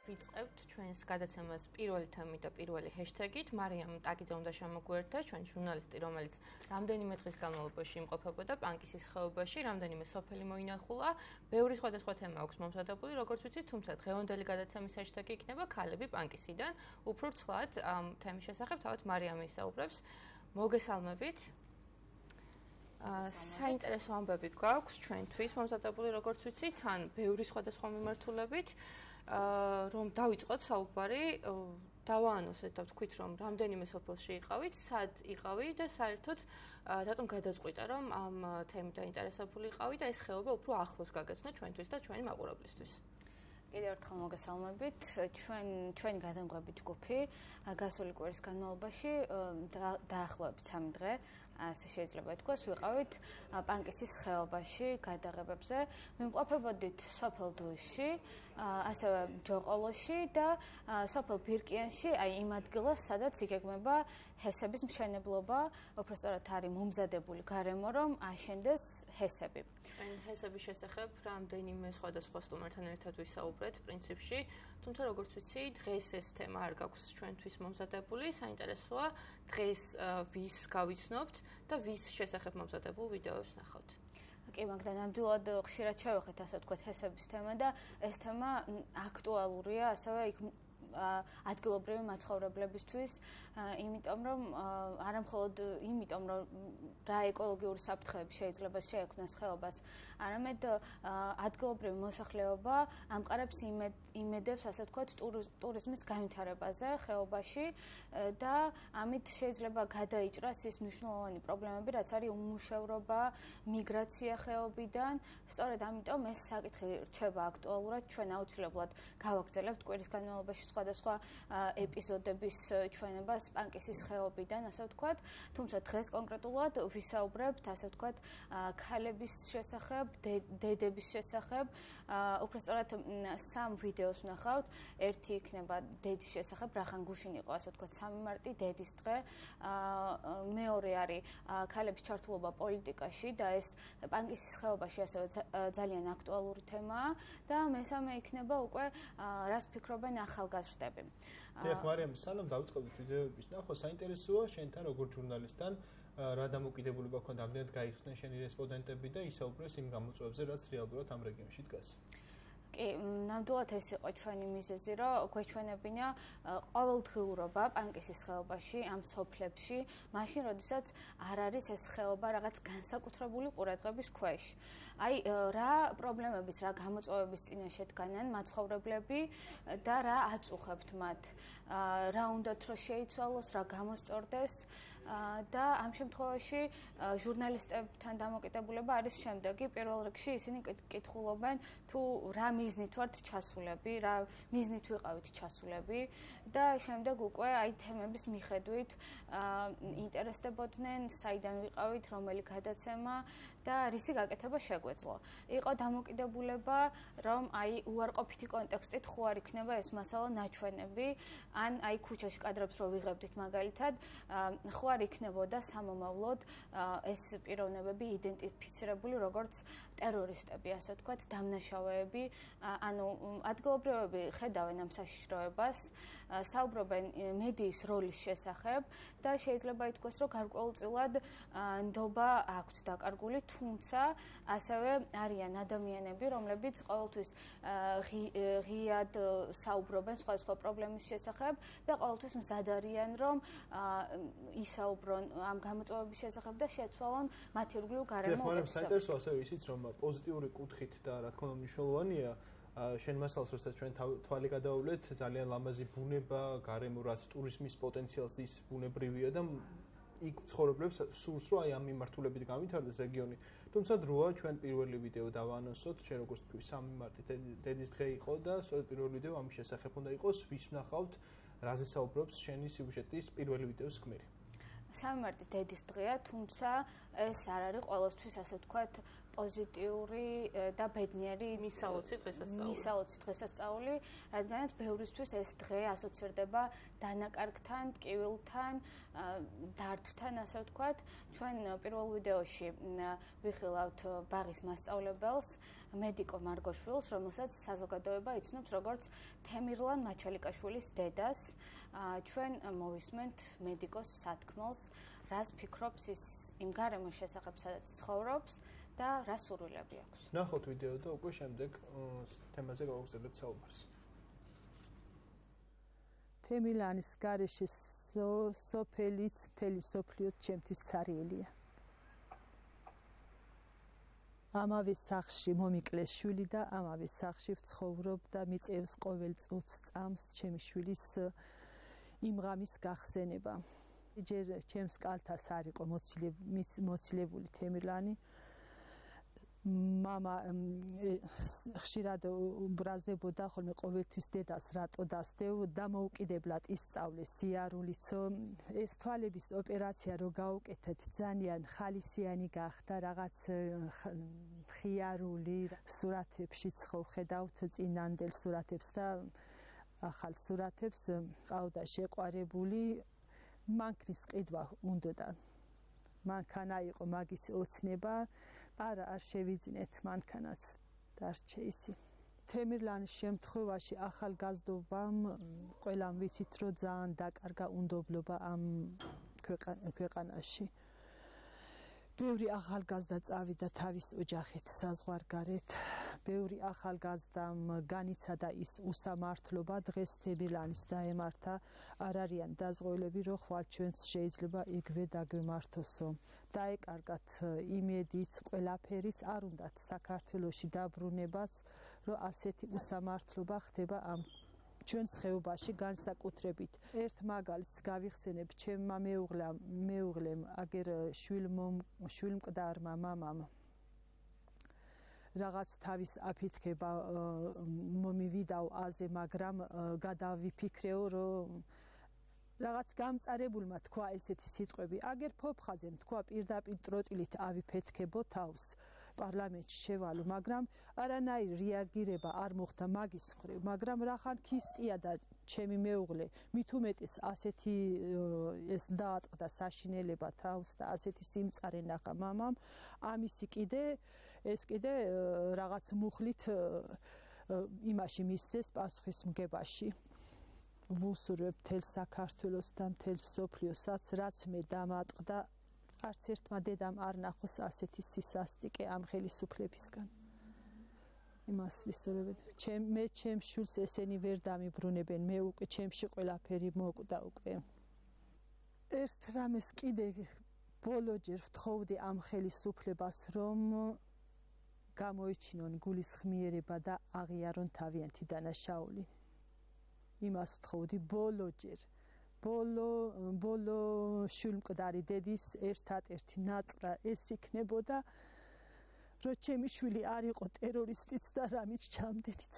ვიწყებთ ჩვენს გადაცემას პირველი თემით და პირველი ჰეშტეგით. მარიამ ტაკიძე უნდა შემოგვიერთდა, ჩვენ ჟურნალისტი, რომელიც რამდენიმე დღის განმავლობაში იმყოფებოდა პანკისის ხეობაში, რამდენიმე სოფელი მოინახულა. ბევრი სხვადასხვა თემა აქვს მომზადებული, როგორც ვიცით, თუმცა დღევანდელი გადაცემის ჰეშტეგი იქნება ქალები პანკისიდან. უფრო ცხლად ამ თემის შესახებ თავად მარიამი ისაუბრებს. მოგესალმებით. საინტერესო ამბები გვაქვს ჩვენთვის მომზადებული, როგორც ვიცით, თან ბევრი სხვადასხვა მიმართულებით. რომ დავიწყოთ საუბარი, დავაანონსეთ და ვთქვით, რომ რამდენიმე სოფელში იყავით, სად იყავი და საერთოდ რატომ გადაწყვიტა, რომ ამ თემით დაინტერესებული იყავი და ეს ხეობა უფრო ახლოს გაგეცნო ჩვენთვის და ჩვენი მაყურებლისთვის. კიდევ ერთხელ მოგესალმებით. ჩვენი გადამღები ჯგუფი გასული კვირის განმავლობაში დაახლოებით 3 დღე, ასე შეიძლება ითქვას, ვიყავით პანკისის ხეობაში გადაღებებზე. ვიმყოფებოდით სოფელ დუისში, ასევე ჯოყოლოში და სოფელ ბირკიანში, აი იმ ადგილას, სადაც იგეგმება ჰესების მშენებლობა, უпростоრად არის მომზადებული გარემო, რომ აშენდეს ჰესები. ჰესების შესახებ რამდენიმე სხვადასხვა სტუმართან ერთად ვისაუბრეთ პრინციპში, თუმცა როგორც ვიცი, დღეს ეს თემა არ გაქვს ჩვენთვის მომზადებული, საინტერესოა დღეს ვის გავიცნობთ და ვის შესახებ მომზადებულ ვიდეოებს ნახავთ. კი, მაგდა ნამდვილად ხშირად შევეხეთ, ასე ვთქვათ, ჰესების თემა და ეს თემა აქტუალურია, ასევე იქ ადგილობრივი მაცხოვრებლებისთვის, იმიტომ რომ არამხოლოდ იმიტომ რომ რა ეკოლოგიური საფრთხეები შეიძლება შეექმნას ხეობას, არამედ ადგილობრივი მოსახლეობა ამყარებს იმედებს, ასე ვთქვათ, ტურიზმის განვითარებაზე ხეობაში და ამით შეიძლება გადაიჭრას ის მნიშვნელოვანი პრობლემები, რაც არის უმუშევრობა, მიგრაცია ხეობიდან. სწორედ ამიტომ ეს საკითხი რჩება აქტუალურად, ჩვენ აუცილებლად გავაგრძელებთ კვირის განმავლობაში სხვადასხვა ეპიზოდების ჩვენებას პანკისის ხეობიდან, ასე ვთქვათ, თუმცა დღეს კონკრეტულად ვისაუბრებთ, ასე ვთქვათ, ქალების შესახებ, დედების შესახებ, უпростоრად 3 ვიდეოს ვნახავთ, ერთი იქნება დედის შესახებ, რახან გუშინ იყო, ასე ვთქვათ, 3 მარტი, დედის დღე, მეორე არის ქალების ჩართულობა პოლიტიკაში და ეს პანკისის ხეობაში ასევე ძალიან აქტუალური თემაა და მესამე იქნება უკვე რას ფიქრობენ ახალგაზრდები. დიახ, მარიამ, სანამ დავიწყებთ ვიდეოების ნახვა, საინტერესოა შენთან როგორც ჟურნალისტთან რა დამოკიდებულება გქონდა, რამდენად გაიხსნა შენი რესპონდენტები და ისაუბრეს იმ გამოწვევებზე, რაც რეალურად ამ რეგიონში დგას. კი, ნამდვილად ეს იყო ჩვენი მიზეზი, რომ გვეჩვენებინა ყოველდღიურობა პანკისის ხეობაში, ამ სოფლებში, მაშინ, როდესაც არ არის ეს ხეობა რაღაც განსაკუთრებული ყურადღების ქვეშ. აი, რა პრობლემების, რა გამოწვევების წინაშე დგანან მაცხოვრებლები და რა აწუხებთ მათ. რა უნდათ რომ შეიცვალოს, რა გამოსწორდეს და ამ შემთხვევაში ჟურნალისტებთან დამოკიდებულება არის შემდეგი. პირველ რიგში ისინი კითხულობენ თუ რა მიზნით ვართ ჩასულები, რა მიზნით ვიყავით ჩასულები და შემდეგ უკვე აი თემების მიხედვით ინტერესდებოდნენ, საიდან ვიყავით, რომელი გადაცემა და რისი გაკეთება შეგვეძლო. იყო დამოკიდებულება, რომ აი უარყოფითი კონტექსტით ხო არ იქნება ეს მასალა ნაჩვენები, ან აი ქუჩაში კადრებს რო ვიღებდით მაგალითად, ხო არ იქნებოდა სამომავლოდ ეს პიროვნებები იდენტიფიცირებული როგორც ტერორისტები, ასე ვთქვათ, დამნაშავეები, ანუ ადგილობრივები ხედავენ ამ საშიშროებას, საუბრობენ მედიის როლის შესახებ და შეიძლება ითქვას, რომ გარკვეულწილად ნდობა აქვთ დაკარგული, თუმცა ასევე არიან ადამიანები, რომლებიც ყოველთვის ღიად საუბრობენ სხვადასხვა პრობლემის შესახებ და ყოველთვის მზად არიან, რომ ისაუბრონ ამ გამოწვევების შესახებ და შეცვალონ მათ ირგვლივ გარემო. მაგრამ საინტერესოა ასევე ისიც, რომ პოზიტიური კუთხით და რა თქმა უნდა მნიშვნელოვანია შენ მასალას, როდესაც ჩვენ თვალი გადავავლეთ, ძალიან ლამაზი ბუნება, გარემო, რაც ტურიზმის პოტენციალს ის ბუნებრივია და იქ ცხოვრებლებს სურს, რომ აი ამ მიმართულებით განვითარდეს რეგიონი. თუმცა დროა ჩვენ პირველი ვიდეო დავაანონსოთ, შენ როგორც თქვი, 3 მარტი დედის დღე იყო და სწორედ პირველი ვიდეო ამის შესახებ უნდა იყოს, ვის ვნახავთ, რაზე საუბრობს შენი სიუჟეტის პირველი ვიდეოს გმირი. 3 მარტი დედის დღეა, თუმცა ეს არ არის ყოველთვის, ასე ვთქვათ, პოზიტიური და ბედნიერი მისალოცი დღესასწაული, რადგანაც ბევრისთვის ეს დღე ასოცირდება დანაკარგთან, ტკივილთან, დარდთან, ასე ვთქვათ. ჩვენ პირველ ვიდეოში ვიხილავთ ბაღის მასწავლებელს, მედიკო მარგოშვილს, რომელსაც საზოგადოება იცნობს როგორც თემირლან მაჩალიკაშვილის დედას. ჩვენ მოვისმენთ მედიკოს სათქმელს, რას ფიქრობს ის იმ გარემოს შესახებ, სადაც ცხოვრობს და რა სურვილები აქვს. ნახოთ ვიდეო და უკვე შემდეგ თემაზე გავაგრძელებთ საუბარს. თემილანის გარეშე სოფელიც მთელი სოფლიო ჩემთვის ცარიელია. ამავე სახლში მომიკლეს შვილი და ამავე სახლში ვცხოვრობ და მიწევს ყოველ წუთს წამს ჩემი შვილის იმ ღამის გახსენება. ჯერ ჩემს კალთას არ იყო მოცილებული თემილანი. მამა ხშირად ბრაზდებოდა ხოლმე ყოველთვის დედას რატო დასდევ და მოუკიდებლად ისწავლეს სიარულიცო. ეს თვალების ოპერაცია რო გაუკეთეთ ძალიან ხალისიანი გახდა, რაღაც ხიარული სურათებშიც ხო ხედავთ წინანდელ სურათებს და ახალ სურათებს ყავდა შეყვარებული მანქნის ყიდვა უნდოდა. მანქანა იყო მაგის ოცნება, არა არ შევიძინეთ მანქანაც დარჩე ისი. თემირლანის შემთხვევაში ახალგაზრდობამ ყველამ ვიცით რომ ძალიან დაკარგა უნდობლობა ამ ქვეყანაში. ბევრი ახალგაზრდა წავიდა თავის ოჯახით საზღვარგარეთ. ბევრი ახალგაზრდამ განიცადა ის უსამართლობა, დღეს თემირლანის დაემართა. არ არიან დაზღვევლები, რომ ხვალ ჩვენც შეიძლება იგივე დაგვემართოსო. დაეკარგათ იმედიც, ყველაფერიც, არ უნდათ საქართველოში დაბრუნებაც, რომ ასეთი უსამართლობა ხდება ამ ჩვენს ხეობაში განსაკუთრებით. ერთ მაგალითს გავიხსენებ, ჩემმა მეუღლემ, აგერ შვილმკვდარმა მამამ რაღაც თავის აფეთქება მომივიდაო აზე, მაგრამ გადავიფიქრეო, რომ რაღაც გამწარებულმა თქვა ესეთი სიტყვები. აგერ ფოფხაძემ თქვა პირდაპირ ტროტილით ავიფეთქებო თავს. პარლამენტში შევალო, მაგრამ არანაირი რეაგირება არ მოხდა მაგის მხრივ, მაგრამ რახან ქისტია და ჩემი მეუღლე, მით უმეტეს ასეთი ეს დაატყდა საშინელება თავს და ასეთი სიმწარე ნახა მამამ, ამისი ეს კიდე რაღაც მუხლით იმაში მისცეს პასუხისმგებაში. ვუსურვებ მთელ საქართველოს და მთელ მსოფლიოსაც, რაც მე დამატყდა, არც ერთმა დედამ არ ნახოს ასეთი სისასტიკე ამ ხელისუფლებისგან. იმას ვისურვებ. მე ჩემს შვილს ესენი ვერ დამიბრუნებენ, მე უკვე ჩემში ყველაფერი მოკვდა უკვე. ერთ რამეს კიდე ბოლოჯერ ვთხოვდი ამ ხელისუფლებას, რომ გამოიჩინონ გულისხმიერება და აღიარონ თავიანთი დანაშაული. იმას ვთხოვდი ბოლოჯერ. ბოლო შვილმკვდარი დედის ერთადერთი ნაწყრა ეს იქნებოდა, რომ ჩემი შვილი არ იყო ტერორისტიც და რამიც ჩამდენიც.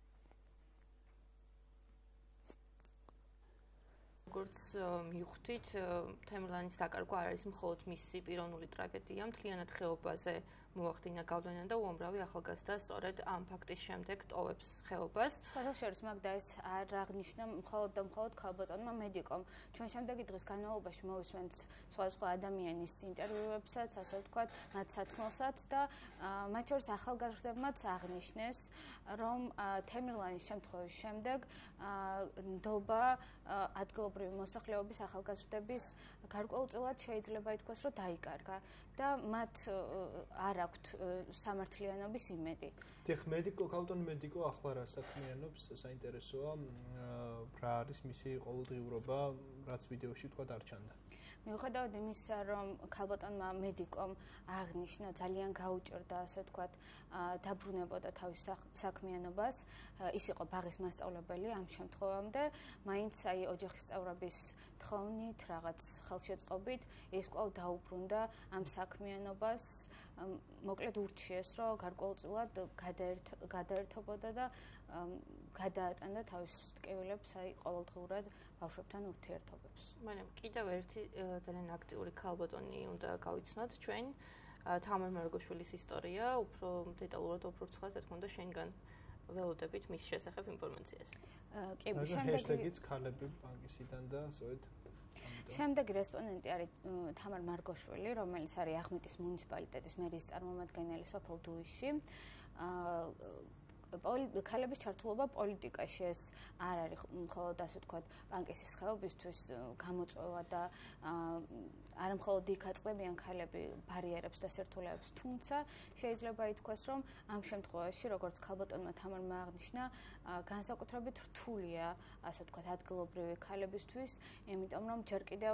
როგორც მივხვდით, თემირლანის დაკარგვა არ არის მხოლოდ მისი პიროვნული ტრაგედია, მთლიანად ხეობაზე მოახდინა გავლენა და უამრავი ახალგაზრდა სწორედ ამ ფაქტის შემდეგ ტოვებს ხეობას. სხვადასხვა მაგდა ეს არ აღნიშნა მხოლოდ და მხოლოდ ქალბატონმა მედიკომ. ჩვენ შემდეგი დღის განმავლობაში მოვისმენთ სხვადასხვა ადამიანის ინტერვიუებსაც, ასე ვთქვათ, მათ სათქმელსაც და მათ შორის ახალგაზრდებმაც აღნიშნეს, რომ თემირლანის შემთხვევის შემდეგ ნდობა ადგილობრივი მოსახლეობის ახალგაზრდების გარკვეულწილად შეიძლება ითქვას, რომ დაიკარგა და მათ არ აქვთ სამართლიანობის იმედი. დიახ, მედიკო, ქალბატონ მედიკო ახლა რა საქმიანობს, საინტერესოა, რა არის მისი ყოველდღიურობა, რაც ვიდეოში თქვა დარჩანდა. მიუხედავად იმისა, რომ ქალბატონმა მედიკომ აღნიშნა, ძალიან გაუჭირდა, ასე ვთქვათ, დაბრუნებოდა თავის საქმიანობას, ის იყო ბაღის მასწავლებელი ამ შემთხვევამდე, მაინც აი ოჯახის წევრების თხოვნით, რაღაც ხელშეწყობით, ის კვლავ დაუბრუნდა ამ საქმიანობას, მოკლედ ურჩიეს, რომ გარკვეულწილად გადაერთობოდა და გადაატანდა თავის ტკივილებს, აი ყოველდღურად ბავშვებთან ურთიერთობებს. მაგრამ კიდევ ერთი ძალიან აქტიური ქალბატონი უნდა გავიცნოთ ჩვენ, თამარ მარგოშვილის ისტორია, უფრო დეტალურად უფრო ცხრა თქმა უნდა შენგან ველოდებით მის შესახებ ინფორმაციას. კი, შემდეგიც ქალები ბანკისიდან და სწორედ შემდეგი რესპონდენტი არის თამარ მარგოშვილი, რომელიც არის ახმეტის მუნიციპალიტეტის მერის წარმომადგენელი სოფელ დუისში. ქალების ჩართულობა პოლიტიკაში ეს არ არის მხოლოდ ასე ვთქვათ ბანკის ხეობისთვის გამოწვევა და არა მხოლოდ იქ აწყდებიან ქალები ბარიერებს და სირთულეებს, თუმცა შეიძლება ითქვას, რომ ამ შემთხვევაში, როგორც ქალბატონმა თამარმა აღნიშნა, განსაკუთრებით რთულია, ასე ვთქვათ, ადგილობრივი ქალებისთვის, იმიტომ რომ ჯერ კიდევ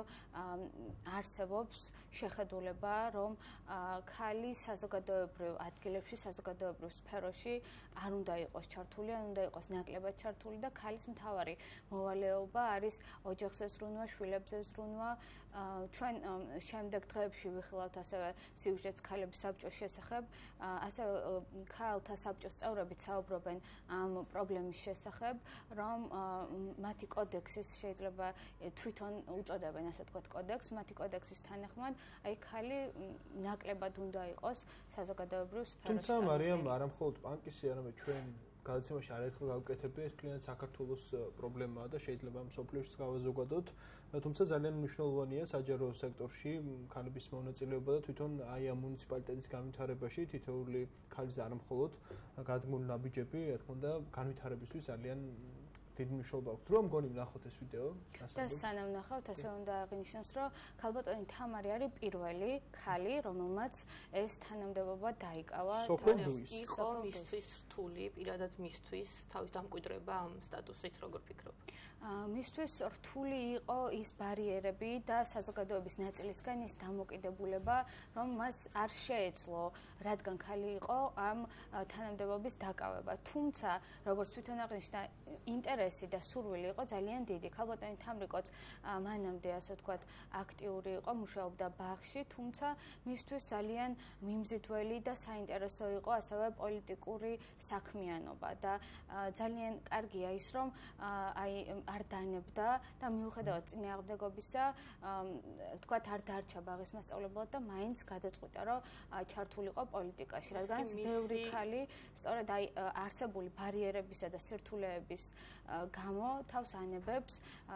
არსებობს შეხედულება, რომ ქალი საზოგადოებრივ ადგილებში, საზოგადოებრივ სფეროში არ უნდა იყოს ჩართული, არ უნდა იყოს ნაკლებად ჩართული და ქალის მთავარი მოვალეობა არის ოჯახზე ზრუნვა, შვილებზე ზრუნვა. ჩვენ შემდეგ დღეებში ვიხილავთ ასევე სიუჟეტს ქალების საბჭოს შესახებ, ასევე ქალთა საბჭოს წევრებიც საუბრობენ ამ პრობლემის შესახებ, რომ მათი კოდექსის შეიძლება თვითონ უწოდებენ, ასე ვთქვათ, კოდექსს, მათი კოდექსის თანახმად, აი ქალი ნაკლებად უნდა იყოს საზოგადოებრივ სფეროში. თუმცა მარიამ არა მხოლოდ ბანკისი, არამედ ჩვენ გადაცემაში არაერთხელ გავუკეთებდი, ეს მთლიანად საქართველოს პრობლემაა და შეიძლება მსოფლიოშიც გავაზოგადოთ, თუმცა ძალიან მნიშვნელოვანია საჯარო სექტორში ქალების მონაწილეობა და თვითონ აი ამ მუნიციპალიტეტის განვითარებაში თითოეული ქალის არა მხოლოდ გადმული ნაბიჯები, რა თქმა უნდა, განვითარებისთვის ძალიან დიდი მნიშვნელობა აქვს. რომ მგონი ვნახოთ ეს ვიდეო. და სანამ ვნახავთ, ასე უნდა აღინიშნოს, რომ ქალბატონი თამარი არის პირველი ქალი, რომელმაც ეს თანამდებობა დაიკავა. იყო მისთვის რთული, პირადად მისთვის თავის დამკვიდრება ამ სტატუსით, როგორ ფიქრობ? მისთვის რთული იყო ის ბარიერები და საზოგადოების ნაწილისგან ის დამოკიდებულება, რომ მას არ შეეძლო, რადგან ქალი იყო ამ თანამდებობის დაკავება. თუმცა, როგორც თვითონ აღნიშნა, ინტერესი და სურვილი იყო ძალიან დიდი. ქალბატონი თამრიკოც მანამდე, ასე ვთქვათ, აქტიური იყო, მუშაობდა ბაღში, თუმცა მისთვის ძალიან მიმზიდველი და საინტერესო იყო ასევე პოლიტიკური საქმიანობა და ძალიან კარგია ის, რომ აი არ დანებდა და მიუხედავად წინააღმდეგობისა, ვთქვათ, არ დარჩა ბაღის მასწავლებლად და მაინც გადაწყვიტა, რომ ჩართულიყო პოლიტიკაში, რადგანაც ბევრი ქალი სწორედ აი არსებული ბარიერებისა და სირთულეების გამო თავს ანებებს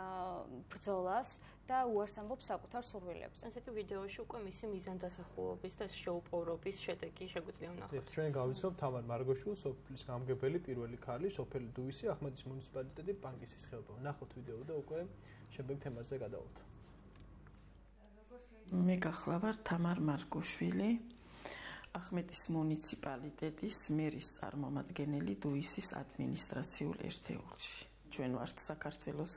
ბრძოლას და უარს ამბობს საკუთარ სურვილებზე. ასე კი ვიდეოში უკვე მისი მიზანდასახულობის და შეუპოვრობის შედეგი შეგვიძლია ვნახოთ. ჩვენ გავიცნობ თამარ მარგოშვილს, სოფლის გამგებელი პირველი ქალი, სოფელი დუისი, ახმეტის მუნიციპალიტეტი, ბანკისის ხეობა. ვნახოთ ვიდეო და უკვე შემდეგ თემაზე გადავალთ. მე გახლავარ თამარ მარგოშვილი, ახმეტის მუნიციპალიტეტის მერის წარმომადგენელი დუისის ადმინისტრაციულ ერთეულში. ჩვენ ვართ საქართველოს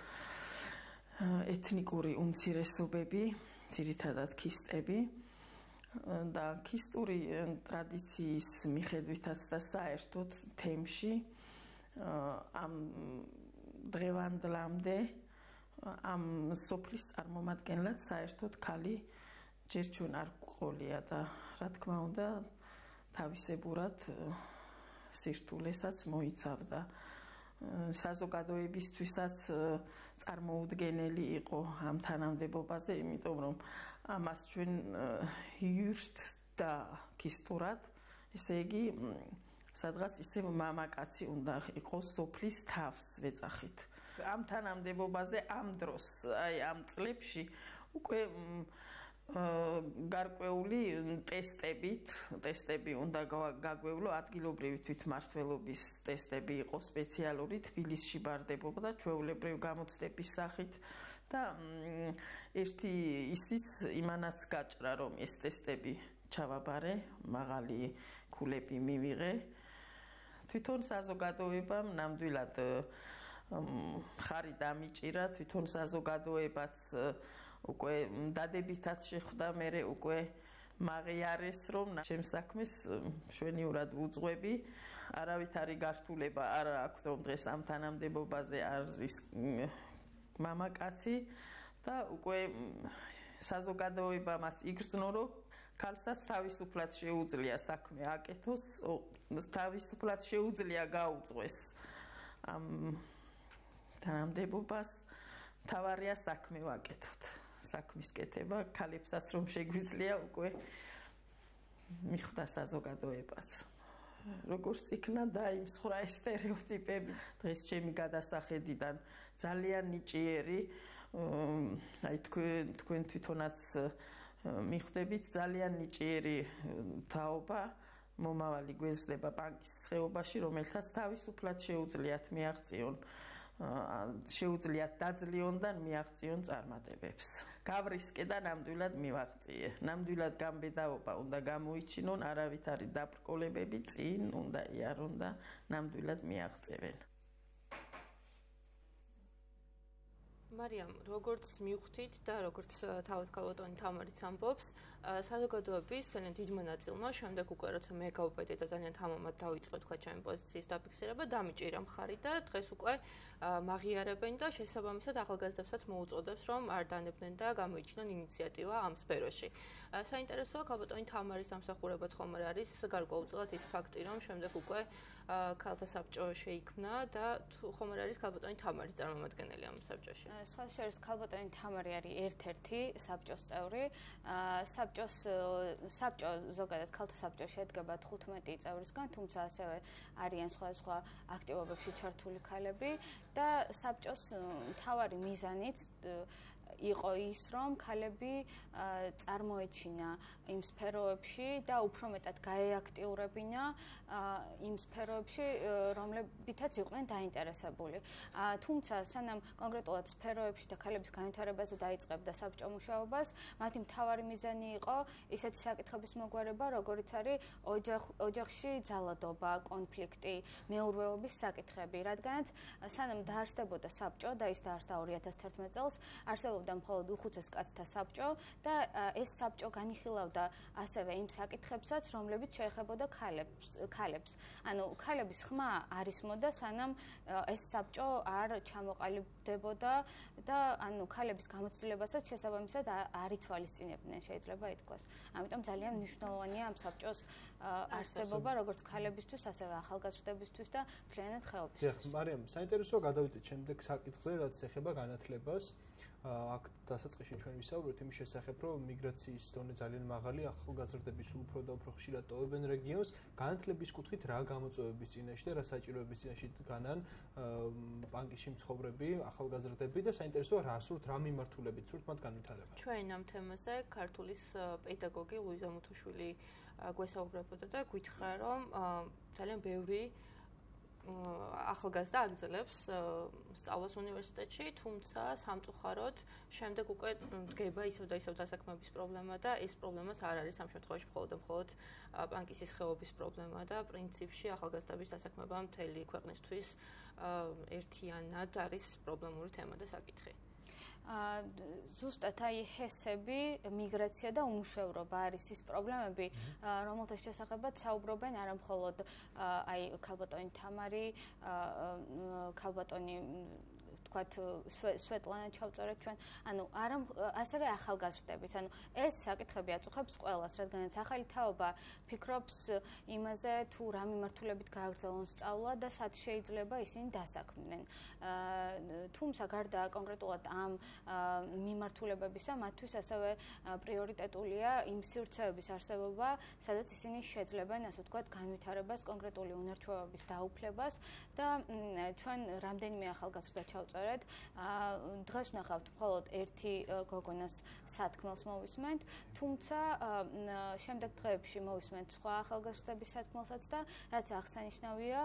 ეთნიკური უმცირესობები, ძირითადად ქისტები და ქისტური ტრადიციის მიხედვითაც და საერთოდ თემში ამ დღევანდლამდე ამ სოფლის წარმომადგენლად საერთოდ ქალი ჯერ ჩვენ არ გვყოლია და რა თქმა უნდა თავისებურად სირთულესაც მოიცავდა. საზოგადოებისთვისაც წარმოუდგენელი იყო ამ თანამდებობაზე, იმიტომ რომ ამას ჩვენ იურთ და ქისტურად, ესე იგი სადღაც ისევ მამაკაცი უნდა იყოს სოფლის თავს ვეძახით. ამ თანამდებობაზე ამ დროს, აი ამ წლებში უკვე გარკვეული ტესტები უნდა გაგვევლო, ადგილობრივი თვითმმართველობის ტესტები იყო სპეციალური თბილისში ბარდებოდა და ჩვეულებრივ გამოცდების სახით და ერთი ისიც იმანაც გაჭრა, რომ ეს ტესტები ჩავაბარე, მაღალი ქულები მივიღე. თვითონ საზოგადოებამ ნამდვილად ხარი დამიჭირა, თვითონ საზოგადოებაც უკვე დადებითად შეხვდა, მერე უკვე მაღიარეს, რომ ჩემს საქმეს მშვენივრად ვუძღვები, არავითარი გართულება არ აქვს, რომ დღეს ამ თანამდებობაზე არის მამაკაცი და უკვე საზოგადოებამაც იგრძნო, რომ ქალსაც თავისუფლად შეუძლია საქმე აკეთოს, თავისუფლად შეუძლია გაუძღვეს ამ თანამდებობას, თავარია საქმე ვაკეთოთ. საქმის კეთება, ქალებსაც რომ შეგვიძლია უკვე მიხვდა საზოგადოებაც. როგორც იქნა დაიმსხვრა ეს სტერეოტიპები დღეს ჩემი გადასახედიდან ძალიან ნიჭიერი აი თქვენ თვითონაც მიხვდებით ძალიან ნიჭიერი თაობა მომავალი გვეძლება ბანკის ხეობაში რომელთაც თავისუფლად შეუძლიათ დაძლიონ და მიაღწიონ წარმატებებს. გავრისკე და ნამდვილად მივაღწიე. ნამდვილად გამბედაობა უნდა გამოიჩინონ, არავითარი დაბრკოლებები წინ უნდა იარონ და ნამდვილად მიაღწევენ. მარიამ, როგორც მივხვდით და როგორც თავად ქალბატონი თამარიც ამბობს, საზოგადოების ძალიან დიდ მონაწილმა შემდეგ უკვე როცა მე გავუპედე და ძალიან თამამად დავიწყე თქვა ჩემი პოზიციის დაფიქსირება, დამიჭირა მხარი და დღეს უკვე მაღიარებენ და შესაბამისად ახალგაზრდებსაც მოუწოდებს, რომ არ დანებდნენ და გამოიჩინონ ინიციატივა ამ სფეროში. საინტერესოა ქალბატონი თამარის დამსახურებაც ხომ არის გარკვეულწილად ის ფაქტი, რომ შემდეგ უკვე ქალთა საბჭო შეიქმნა და ხომ არის ქალბატონი თამარის წარმომადგენელი ამ საბჭოში. სხვა შორის ქალბატონი თამარი არის ერთ-ერთი საბჭოს წევრი. საბჭო ზოგადად ქალთა საბჭო შედგება 15 წევრისგან, თუმცა ასევე არიან სხვა აქტივობებში ჩართული ქალები და საბჭოს მთავარი მიზანიც იყო ის, რომ ქალები წარმოეჩინა იმ სფეროებში და უფრო მეტად გაეაქტიურებინა იმ სფეროებში, რომლებითაც იყვნენ დაინტერესებული. თუმცა სანამ კონკრეტულად სფეროებში და ქალების განვითარებაზე დაიწყებდა საბჭო მუშაობას, მათი მთავარი მიზანი იყო ისეთი საკითხების მოგვარება, როგორიც არის ოჯახში ძალადობა, კონფლიქტი, მეურვეობის საკითხები, რადგანაც სანამ დაარსდებოდა საბჭო და ის დაარსდა 2011 წელს, არსებობდა მხოლოდ უხუცეს კაცთა საბჭო და ეს საბჭო განიხილავდა ასევე იმ საკითხებსაც, რომლებიც შეეხებოდა ქალებს. ანუ ქალების ხმა არ ისმოდა, სანამ ეს საბჭო არ ჩამოყალიბდებოდა და ანუ ქალების გამოცდილებასაც შესაბამისად არ ითვალისწინებდნენ, შეიძლება ითქვას. ამიტომ ძალიან მნიშვნელოვანია ამ საბჭოს არსებობა, როგორც ქალებისთვის, ასევე ახალგაზრდებისთვის და მთლიანად ხეობისთვის. მარიამ, საინტერესოა გადავიდეთ შემდეგ საკითხზე, რაც ეხება განათლებას. აქ დასაწყისში ჩვენ ვისაუბრეთ იმის შესახებ, რომ მიგრაციის დონე ძალიან მაღალი, ახალგაზრდები სულ უფრო და უფრო ხშირად ტოვებენ რეგიონს. განათლების კუთხით რა გამოწვევების წინაშე და რა საჭიროების წინაშე დგანან ბანკში მცხოვრები ახალგაზრდები და საინტერესოა რა სურთ, რა მიმართულებით სურთ მათ განვითარება. ჩვენ ამ თემაზე ქართულის პედაგოგი ლუიზა მუთუშვილი გვესაუბრებოდა და გითხრა, რომ ძალიან ბევრი ახალგაზრდა აგრძელებს სწავლას უნივერსიტეტში, თუმცა სამწუხაროდ შემდეგ უკვე დგება ისევ და ისევ დასაქმების პრობლემა და ეს პრობლემაც არ არის ამ შემთხვევაში მხოლოდ ბანკის ხეობის პრობლემა და პრინციპში ახალგაზრდების დასაქმება მთელი ქვეყნისთვის ერთიანად არის პრობლემური თემა და საკითხი. ზუსტად აი ჰესები, მიგრაცია და უმუშევრობა არის ის პრობლემები, რომელთა შესახებაც საუბრობენ არა მხოლოდ აი ქალბატონი თამარი, ქალბატონი ვთქვათ სვეტლანა ჩავწერეთ ჩვენ, ანუ არა ასევე ახალგაზრდებიც, ანუ ეს საკითხები აწუხებს ყველას, რადგანაც ახალი თაობა ფიქრობს იმაზე, თუ რა მიმართულებით გააგრძელონ სწავლა და სად შეიძლება ისინი დასაქმდნენ. თუმცა გარდა კონკრეტულად ამ მიმართულებებისა, მათთვის ასევე პრიორიტეტულია იმ სივრცეების არსებობა, სადაც ისინი შეძლებენ, ასე ვთქვათ, განვითარებას, კონკრეტული უნარჩვევების დაუფლებას და ჩვენ რამდენიმე ახალგაზრდა ჩავწერეთ. დღეს ვნახავთ მხოლოდ ერთი გოგონას სათქმელს მოვისმენთ, თუმცა შემდეგ დღეებში მოვისმენთ სხვა ახალგაზრდების სათქმელსაც და რაც აღსანიშნავია,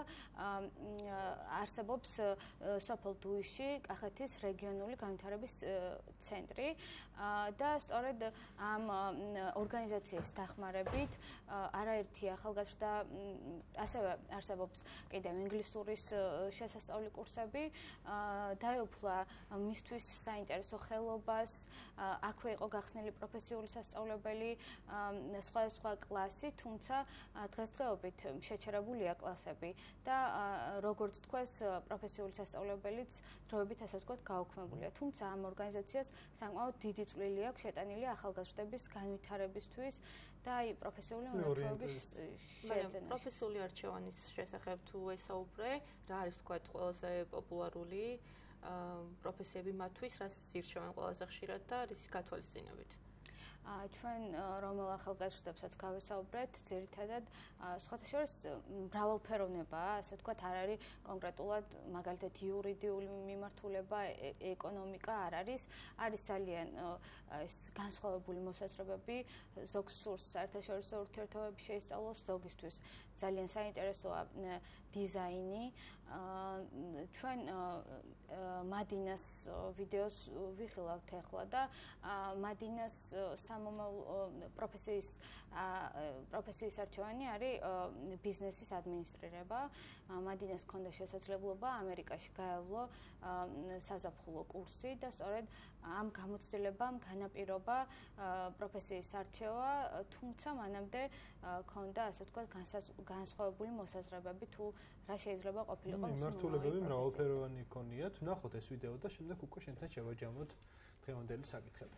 არსებობს სოფელ დუიში კახეთის რეგიონული განვითარების ცენტრი და სწორედ ამ ორგანიზაციის დახმარებით არაერთი ახალგაზრდა ასევე არსებობს კიდევ ინგლისურის შესასწავლი კურსები დაეუფლა მისთვის საინტერესო ხელობას, აქვე იყო გახსნილი პროფესიული სასწავლებელი, სხვადასხვა კლასი, თუმცა დღესდღეობით შეჩერებულია კლასები და როგორც თქვეს, პროფესიული სასწავლებელიც დროებით ასე ვთქვათ გაუქმებულია. თუმცა ამ ორგანიზაციას საკმაოდ დიდი წვლილი აქვს შეტანილი ახალგაზრდების განვითარებისთვის და აი პროფესიული უნარჩვევების შეძენა. პროფესიული არჩევანის შესახებ თუ ესაუბრე, რა არის ვთქვათ ყველაზე პოპულარული პროფესიები მათთვის, რას ირჩევენ ყველაზე ხშირად და რის გათვალისწინებით? ჩვენ რომელ ახალგაზრდებსაც გავესაუბრეთ, ძირითადად სხვათა შორის მრავალფეროვნებაა, ასე ვთქვათ, არ არის კონკრეტულად მაგალითად იურიდიული მიმართულება, ეკონომიკა არ არის, არის ძალიან ეს განსხვავებული მოსაზრებები, ზოგს სურს საერთაშორისო ურთიერთობები შეისწავლოს, ზოგისთვის ძალიან საინტერესოა დიზაინი. ჩვენ მადინას ვიდეოს ვიხილავთ ახლა და მადინას სამომავლო პროფესიის არჩევანი არის ბიზნესის ადმინისტრირება. მადინას ჰქონდა შესაძლებლობა ამერიკაში გაევლო საზაფხულო კურსი და სწორედ ამ გამოცდილებამ განაპირობა პროფესიის არჩევა, თუმცა მანამდე ჰქონდა ასე ვთქვათ განსხვავებული მოსაზრებები თუ რა შეიძლება ყოფილიყო მისი მიმართულებები მრავალფეროვანი ჰქონიათ. ვნახოთ ეს ვიდეო და შემდეგ უკვე შენთან შევაჯამოთ დღევანდელი საკითხები.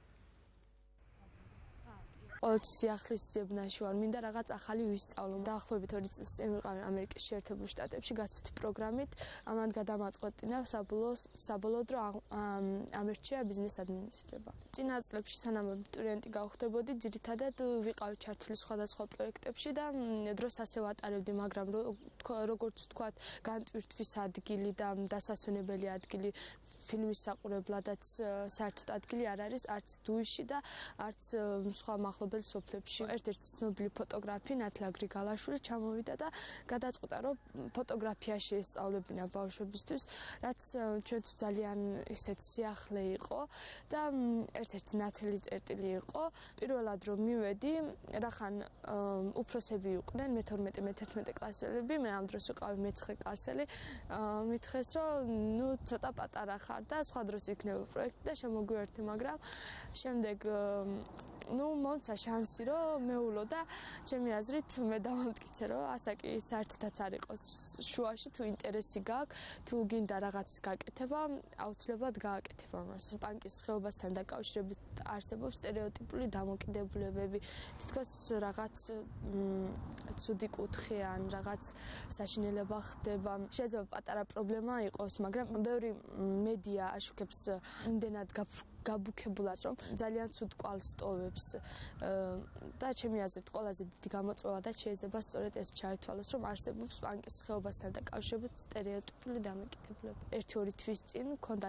ოც სიახლის ძებნაში ვარ, მინდა რაღაც ახალი ვისწავლო. დაახლოებით 2 წელს წინ ვიყავი ამერიკის შეერთებულ შტატებში გაცვლიτη პროგრამით. ამან გადამაწყვეტინა საბოლოოდ რომ ამერჩია ბიზნეს ადმინისტრირება. წინა წლებში სანამ აბიტურიენტი გავხდებოდი, ძირითადად ვიყავი ჩართული სხვადასხვა პროექტებში და დროს ასე ვატარებდი, მაგრამ როგორც ვთქვათ, განტვირთვის ადგილი და დასასვენებელი ადგილი ფილმის საყურებლადაც საერთოდ ადგილი არ არის არც დუიში და არც სხვა მახლობელ სოფლებში. ერთ-ერთი ცნობილი ფოტოგრაფი ნათლა გრიგალაშვილი ჩამოვიდა და გადაწყვიტა, რომ ფოტოგრაფიაში ესწავლებინა ბავშვებისთვის, რაც ჩვენთვის ძალიან ისეთ სიახლე იყო და ერთ-ერთი ნათელი წერტილი იყო. პირველად რომ მივედი, რახან უფროსები იყვნენ, მე-12, მე-11 კლასელები, მე ამ დროს ვიყავი მე-9 კლასელი. მითხრეს, რომ ნუ ცოტა პატარა ხარ და სხვა დროს იქნება პროექტი და შემოგვიერთე, მაგრამ შემდეგ მომცა შანსი რომ მეულო და ჩემი აზრით მე დავამტკიცე რომ ასაკი საერთოდაც არ იყოს შუაში თუ ინტერესი გაქვს თუ გინდა რაღაც გაკეთება აუცილებლად გააკეთება მას. პანკის ხეობასთან დაკავშირებით არსებობს სტერეოტიპული დამოკიდებულებები. თითქოს რაღაც ცუდი კუთხე ან რაღაც საშინელება ხდება. შეიძლება პატარა პრობლემა იყოს, მაგრამ ბევრი მედია აშუქებს იმდენად გაბუქებულად, რომ ძალიან ცუდ კვალს ტოვებს და ჩემი აზრით ყველაზე დიდი გამოწვევა და შეიძლება სწორედ ეს ჩაითვალოს, რომ არსებობს პანკის ხეობასთან დაკავშირებით სტერეოტიპული დამოკიდებულება. 1-2 თვის წინ მქონდა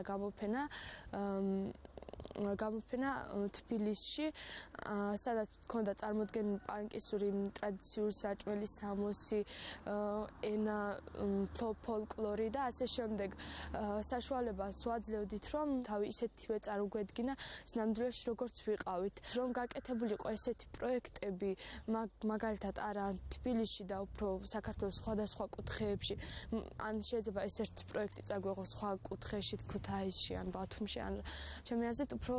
გამოფენა თბილისში, სადაც მქონდა წარმოდგენილი პანკისური ტრადიციული საჭმელი სამოსი, ენა, ფოლკლორი და ასე შემდეგ. საშუალებას ვაძლევდით, რომ თავი ისეთივე წარუგვედგინა სინამდვილეში როგორც ვიყავით. რომ გაკეთებულიყო ესეთი პროექტები, მაგალითად არა თბილისში და უფრო საქართველოს სხვადასხვა კუთხეებში, ან შეიძლება ეს ერთი პროექტი წაგვეღო სხვა კუთხეში, ქუთაისში ან ბათუმში, ან ჩემი აზრით უფრო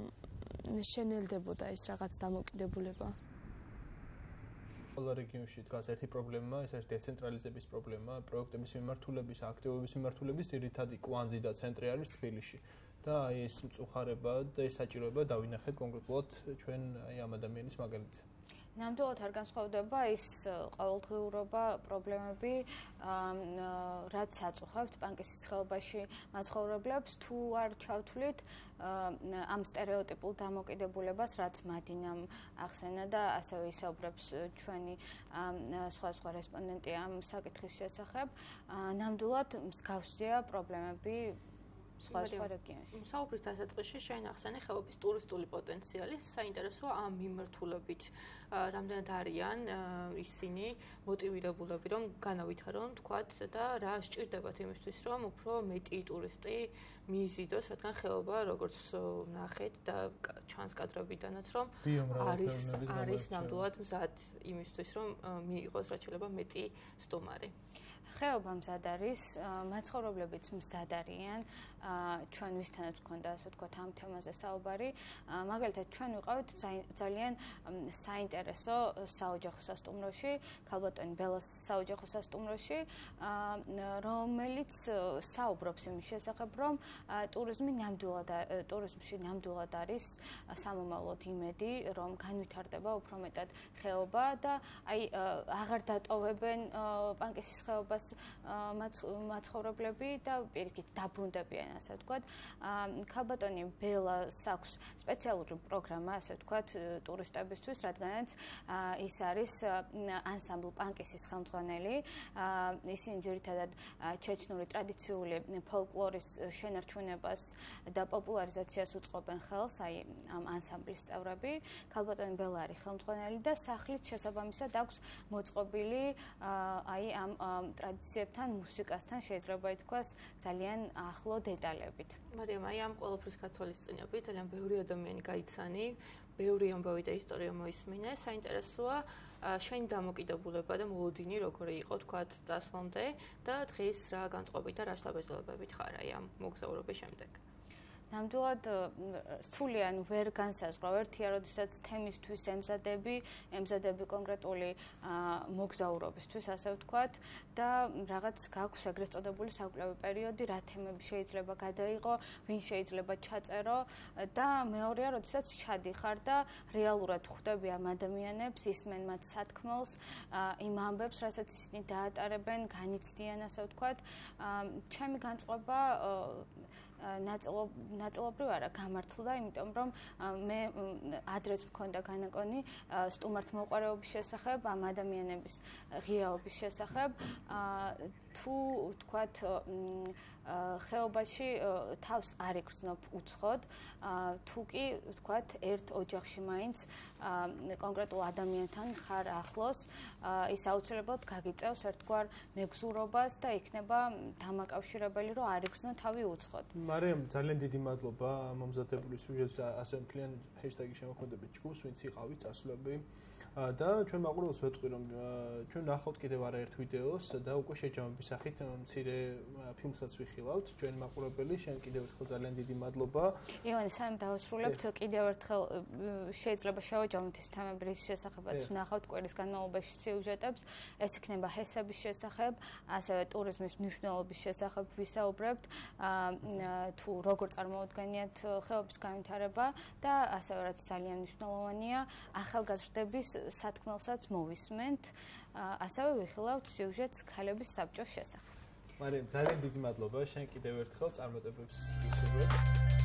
შენელდებოდა ეს რაღაც დამოკიდებულება. ყველა რეგიონში დგას ერთი პრობლემა, ეს არის დეცენტრალიზების პრობლემა, პროექტების მიმართულების, აქტივობის მიმართულების ძირითადი კვანძი და ცენტრი არის თბილისში. და ეს მწუხარება და ეს საჭიროება დავინახეთ კონკრეტულად ჩვენ ამ ადამიანის მაგალითზე. ნამდვილად არ განსხვავდება ის ყოველდღიურობა პრობლემები, რაც აწუხებთ პანკისის ხეობაში მაცხოვრებლებს, თუ არ ჩავთვლით ამ სტერეოტიპულ დამოკიდებულებას, რაც მადინამ ახსენა და ასევე ისაუბრებს ჩვენი სხვა რესპონდენტი ამ საკითხის შესახებ, ნამდვილად მსგავსია პრობლემები სხვა რეგიონში. საუბრის დასაწყისში შენ ახსენე ხეობის ტურისტული პოტენციალი, საინტერესოა ამ მიმართულებით, რამდენად არიან ისინი მოტივირებულები, რომ განავითარონ, თქვათ და რა სჭირდებათ იმისთვის, რომ უფრო მეტი ტურისტი მიიზიდოს, რადგან ხეობა, როგორც ნახეთ და ჩანს კადრებიდანაც, რომ არის ნამდვილად მზად იმისთვის, რომ მიიღოს რაც შეიძლება მეტი სტუმარი. ხეობა მზად არის, მაცხოვრებლებიც მზად არიან, ჩვენ ვისთანაც გვქონდა ასე ვთქვათ ამ თემაზე საუბარი. მაგალითად ჩვენ ვიყავით ძალიან საინტერესო საოჯახო სასტუმროში, ქალბატონი ბელას საოჯახო სასტუმროში, რომელიც საუბრობს იმის შესახებ, რომ ტურიზმში ნამდვილად არის სამომავლოდ იმედი, რომ განვითარდება უფრო მეტად ხეობა და აღარ დატოვებენ პანკისის ხეობას მაცხოვრებლები და პირიქით დაბრუნდებიან, ასე ვთქვათ. ქალბატონი ბელას აქვს სპეციალური პროგრამა, ასე ვთქვათ, ტურისტებისთვის, რადგანაც ის არის ანსამბლ პანკისის ხელმძღვანელი. ისინი ძირითადად ჩეჩნური ტრადიციული ფოლკლორის შენარჩუნებას და პოპულარიზაციას უწყობენ ხელს, აი ამ ანსამბლის წევრები. ქალბატონი ბელა არის ხელმძღვანელი და სახლით შესაბამისად აქვს მოწყობილი აი ამ ტრადიციებთან, მუსიკასთან შეიძლება ითქვას ძალიან ახლო დეტალებით. მარიამ, აი ამ ყველაფრის გათვალისწინებით ძალიან ბევრი ადამიანი გაიცანი, ბევრი ამბავი და ისტორია მოისმინე. საინტერესოა შენი დამოკიდებულება და მოლოდინი როგორი იყო თქვათ წასვლამდე და დღეს რა განწყობით და რა შთაბეჭდილებებით ხარ აი ამ მოგზაურობის შემდეგ. ნამდვილად სრულიად ვერ განსაზღვრავ ერთია, როდესაც თემისთვის ემზადები კონკრეტული მოგზაურობისთვის, ასე ვთქვათ, და რაღაც გაქვს ეგრეთ წოდებული საკვლევი პერიოდი, რა თემები შეიძლება გადაიღო, ვინ შეიძლება ჩაწერო და მეორეა, როდესაც ჩადიხარ და რეალურად ხვდები ამ ადამიანებს, ისმენ მათ სათქმელს, იმ ამბებს, რასაც ისინი დაატარებენ, განიცდიან, ასე ვთქვათ. ჩემი განწყობა ნაწილობრივ არა გამართლდა, იმიტომ რომ მე ადრეც მქონდა განაკონი სტუმართმოყვარეობის შესახებ, ამ ადამიანების ღიაობის შესახებ. თუ ვთქვათ ხეობაში თავს არ იგრძნობ უცხოდ, თუ კი ვთქვათ ერთ ოჯახში მაინც კონკრეტულ ადამიანთან ხარ ახლოს, ის აუცილებლად გაგიწევს ერთგვარ მეგზურობას და იქნება დამაკავშირებელი, რომ არ იგრძნო თავი უცხოდ. მარიამ, ძალიან დიდი მადლობა მომზადებული სიუჟეტს და ასე მთლიან ჰეშტეგი შემოქმედებით ჯგუფს, ვინც იყავით წასვლები. და ჩვენ მაყურებელს ვეთქვი, რომ ჩვენ ნახავთ კიდევ არაერთ ვიდეოს და უკვე შეჯამების სახით მცირე ფილმსაც ვიხილავთ. ჩვენ მაყურებელი, შენ კიდევ ერთხელ ძალიან დიდი მადლობა. ივანე, სანამ დავასრულებთ, კიდევ ერთხელ შეიძლება შევაჯამოთ ის თემები, რის შესახებაც ვნახავთ კვირის განმავლობაში სიუჟეტებს. ეს იქნება ჰესების შესახებ, ასევე ტურიზმის მნიშვნელობის შესახებ ვისაუბრებთ, თუ როგორ წარმოუდგენიათ ხეობის განვითარება და ასევე რაც ძალიან მნიშვნელოვანია, ახალგაზრდების სათქმელსაც მოვისმენთ, ასევე ვიხილავთ სიუჟეტს ქალების საბჭოს შესახებ. მარიამ, ძალიან დიდი მადლობა, შენ კიდევ ერთხელ წარმატებებს გისურვებ.